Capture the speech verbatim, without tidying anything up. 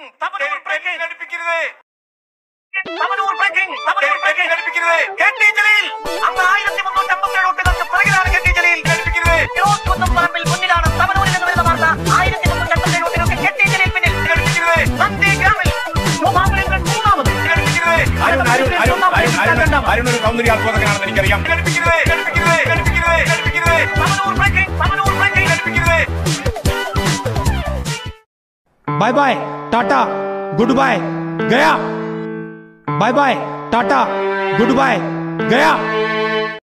Breaking Thavanur breaking അടുപ്പിക്കരുത് Thavanur breaking Thavanur breaking അടുപ്പിക്കരുത് കെട്ടി ജലീൽ അങ്ങ് ആയിരത്തി മുന്നൂറ്റി അമ്പത്തിയേഴ് വോട്ടുകൾക്ക് പിറകിലാണ് കെട്ടി ജലീൽ അടുപ്പിക്കരുത് കുന്നംപറമ്പിൽ മുന്നിലാണ് തവനൂരിൽ നിന്ന് വരുന്ന വാർത്ത ആയിരത്തി മുന്നൂറ്റി അമ്പത്തിയേഴ് വോട്ടുകൾക്ക് കെട്ടി ജലീൽ പിന്നിൽ അടുപ്പിക്കരുത് നന്ദിഗ്രാമിൽ മുഹാബിലങ്ങൾ മൂന്നാമത് അടുപ്പിക്കരുത് അരുൺ ഒരു സൗന്ദര്യാത്മകനാണെന്ന് എനിക്കറിയാം. അടുപ്പിക്കരുത് അടുപ്പിക്കരുത് അടുപ്പിക്കരുത് അടുപ്പിക്കരുത് തവനൂർ ബ്രേക്കിംഗ് തവനൂർ ബ്രേക്കിംഗ് അടുപ്പിക്കരുത്. Bye bye tata good bye गया bye bye tata good bye गया।